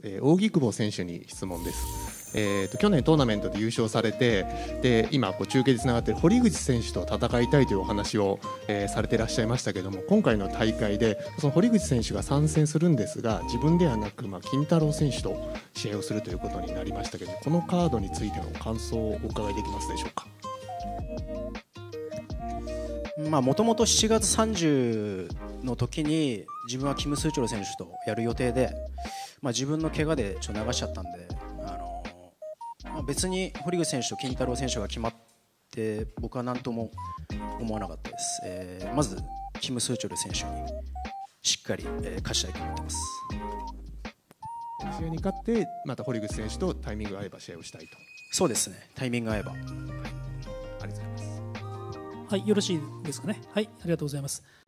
扇久保選手に質問です。去年トーナメントで優勝されて、で今中継でつながっている堀口選手と戦いたいというお話を、されていらっしゃいましたけども、今回の大会でその堀口選手が参戦するんですが、自分ではなく、金太郎選手と試合をするということになりましたけど、このカードについての感想をお伺いできますでしょうか。 もともと7月30の時に自分はキム・スーチョル選手とやる予定で、自分の怪我でちょっと流しちゃったんで、別に堀口選手と金太郎選手が決まって僕は何とも思わなかったです。まずキム・スーチョル選手にしっかり勝ちたいと思ってます。 試合に勝ってまた堀口選手とタイミングが合えば試合をしたいと。 そうですね、タイミングが合えば。 ありがとうございます。 はい、よろしいですかね。はい、ありがとうございます。